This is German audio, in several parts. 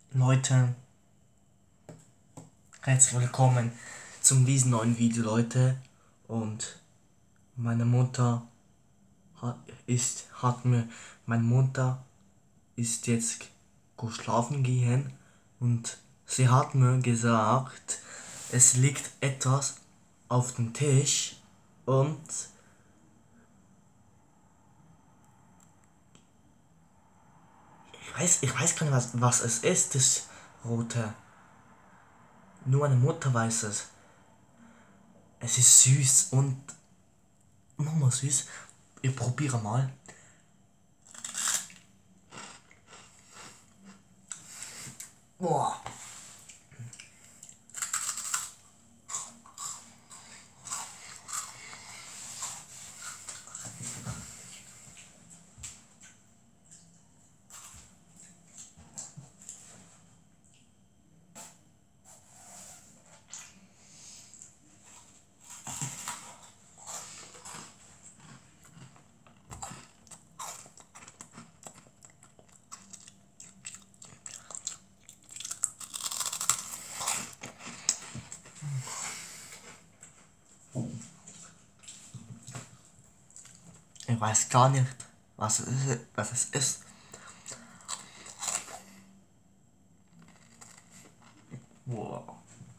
Leute, herzlich willkommen zu diesem neuen Video, Leute. Und meine Mutter meine Mutter ist jetzt schlafen gehen und sie hat mir gesagt, es liegt etwas auf dem Tisch und ich weiß gar nicht, was es ist, das Rote. Nur meine Mutter weiß es. Es ist süß und nochmal süß. Ich probiere mal. Boah. Ich weiß gar nicht, was es ist. Wow.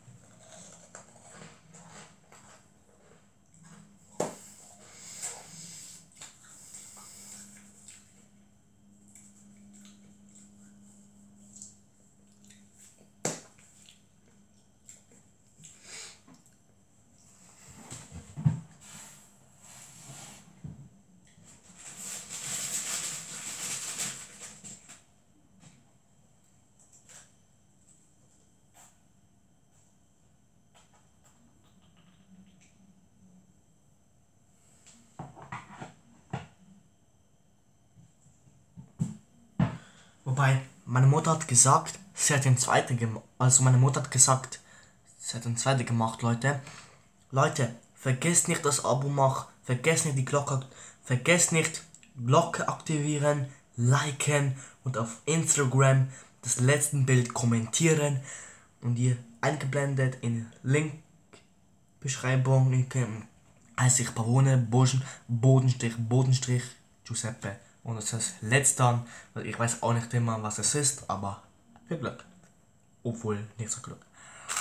Wobei, meine Mutter hat gesagt, sie hat den zweiten gemacht. Also meine Mutter hat gesagt, sie hat den zweiten gemacht, Leute. Leute, vergesst nicht das Abo machen, vergesst nicht die Glocke, vergesst nicht Glocke aktivieren, liken und auf Instagram das letzte Bild kommentieren und ihr eingeblendet in Link-Beschreibung heiße ich Pavone Bodenstrich Giuseppe. Und das letzte dann, weil ich weiß auch nicht immer, was es ist, aber viel Glück. Obwohl, nicht so Glück.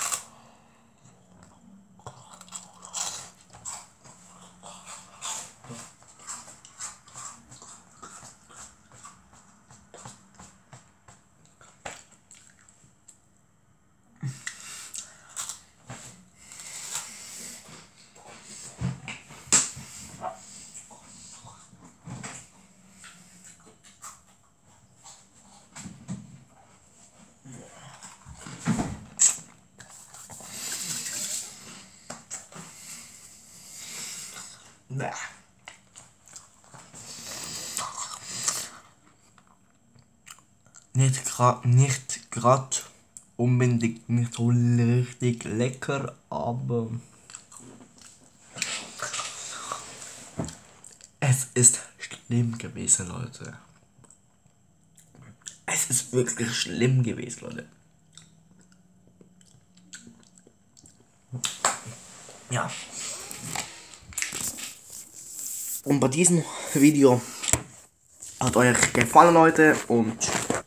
Nicht grad unbedingt nicht so richtig lecker, aber es ist schlimm gewesen, Leute. Es ist wirklich schlimm gewesen, Leute. Ja. Und bei diesem Video hat euch gefallen, Leute, und